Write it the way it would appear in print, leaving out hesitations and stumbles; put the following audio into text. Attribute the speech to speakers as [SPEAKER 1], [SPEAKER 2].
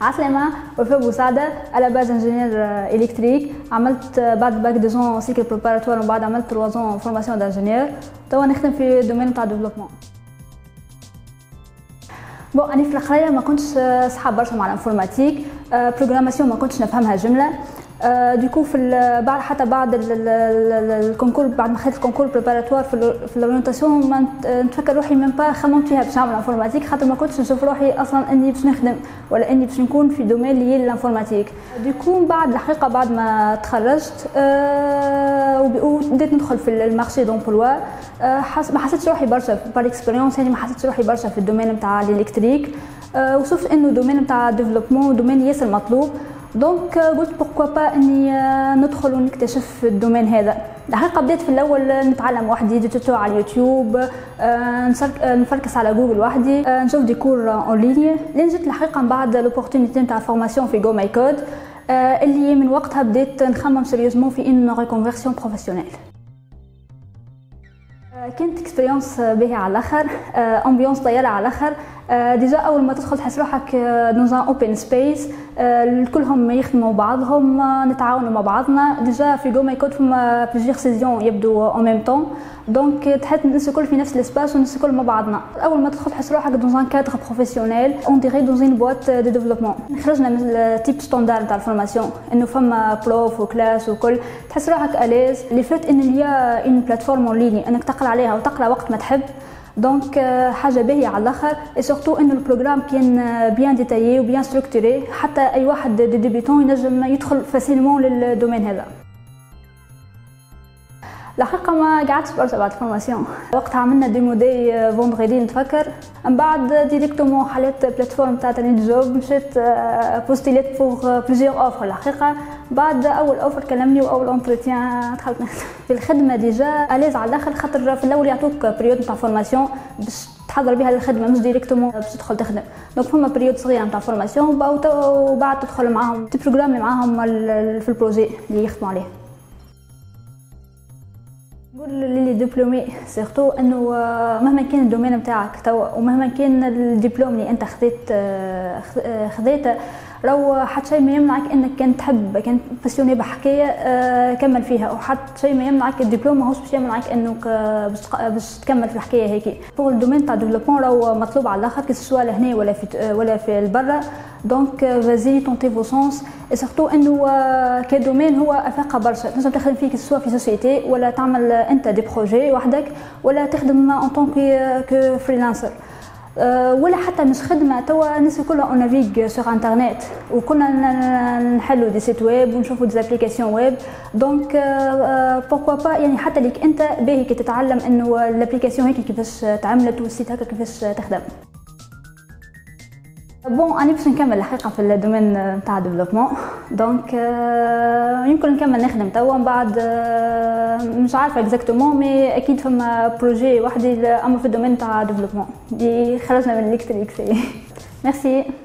[SPEAKER 1] عسلامة، وفاء بوسعدة على باز انجينير الكتريك. عملت بعد باك 2 سيكل بريباراتوار ومن بعد عملت 3 فورماسيون دانجينير. توا نخدم في الدومين تاع الديفلوبمون. انا في القرايه ما كنتش صحاب برشا مع الانفورماتيك، بروغراماسيون ما كنتش نفهمها جمله. ديكو بعد حتى بعد الكونكور، بعد ما خديت الكونكور بريباراتوار في الاورينتاسيون ما نتفكر روحي من با خممت فيها باش نعمل انفورماتيك، خاطر ما كنتش نشوف روحي اصلا اني باش نخدم ولا اني باش نكون في دومين لي للانفورماتيك. ديكو بعد الحقيقه بعد ما تخرجت وبديت ندخل في المارشي دومبلوا، ما حسيتش روحي برشا بار اكسبيريونس، يعني ما حسيتش روحي برشا في الدومين نتاع الالكتريك، وشفت انه الدومين نتاع الديفلوبمون دومين ياسر مطلوب. دونك قلت بوركوا با اني ندخل ونكتشف الدومين هذا. الحقيقه بديت في الاول نتعلم وحدي، توتو على اليوتيوب، نفركس على جوجل وحدي، نشوف دي كور اون ليني، لين جيت الحقيقه من بعد لوبورتونيتي نتاع فورماسيون في جو ماي كود، اللي من وقتها بديت نخمم سيريوزمون في ان ريكونفيرسيون بروفيسيونيل. كانت اكسبيريونس باهيه على الاخر، امبيونس طياره على الاخر. ديجا اول ما تدخل تحس روحك دون اوبن سبيس، كلهم يخدموا بعضهم، نتعاونوا مع بعضنا. ديجا في جو ماي كود فما بليزيور سيزيون يبدو اون ميم طون، دونك تحس الناس الكل في نفس الاسباس والناس الكل مع بعضنا. اول ما تدخل تحس روحك دون ان كادر بروفيسيونيل، اون ديغي دون ان بواط دو ديفلوبمون. خرجنا من التيب ستاندارد تاع الفورماسيون، انه فما بروف وكلاس وكل، تحس روحك اليز. لي فات ان ليا اون بلاتفورم اون ليني انك تقرا عليها وتقرا وقت ما تحب، دونك حاجه باهيه على الاخر. اي سورتو انه البروغرام كان بيان ديتايي وبيان ستركتوري، حتى اي واحد دي ديبيتون ينجم يدخل فاسيلمون للدومين هذا. الحقيقه ما قعدتش برشا بعد الفورماسيون، وقتها عملنا ديمو داي فوندغيدي نتفكر، من بعد ديريكتومون حليت بلاتفورم تاع تاني جوب، مشيت بوستيليت بوغ بليزيور اوفر. الحقيقه بعد اول اوفر كلمني واول اونتروتيان دخلت نخدم في الخدمه. ديجا اليز على الاخر، خاطر في الاول يعطوك بريود نتاع فورماسيون باش تحضر بها للخدمه، مش ديريكتومون باش تدخل تخدم. دونك فما بريود صغيره نتاع فورماسيون وبعد تدخل معاهم تبروغرامي معاهم في البروجي اللي يخدموا عليه. نقول للي دبلومي سيرتو انه مهما كان الدومين نتاعك توا، ومهما كان الدبلوم اللي انت خذيته، لو حتى شيء ما يمنعك انك كان تحب، كان باسيوني بحكايه، كمل فيها. وحتى شيء ما يمنعك الدبلوم ماهوش باش يمنعك انك باش تكمل في الحكايه هيك. بور الدومين تاع الديفلوبمون راهو مطلوب على الاخر، كي سوا لهنا ولا في البرا. دونك فازي طونتي فو سونس، اي سورتو انه كدومين هو افاقه برشا، تنجم تخدم فيه سوا في سوسيتي ولا تعمل انت دي بروجي وحدك، ولا تخدم اون طون كو فريلانسر، ولا حتى مش خدمه. توا الناس كلها اون نافيغ سور انترنت، وكنا نحلوا دي سيت ويب ونشوفوا دي ابليكاسيون ويب. دونك بوركوا با، يعني حتى ليك انت باهي كي تتعلم انه الابليكاسيون هيك كيفاش تعملت والسيت هكا كيفاش تخدم. بون اني باش نكمل الحقيقه في الدومين تاع الديفلوبمون، دونك يمكن نكمل نخدم توا من بعد، مش عارفه اكزاكتومون، مي اكيد فما بروجي وحدي اما في الدومين تاع الديفلوبمون اللي خرجنا من الالكتريك. ميرسي.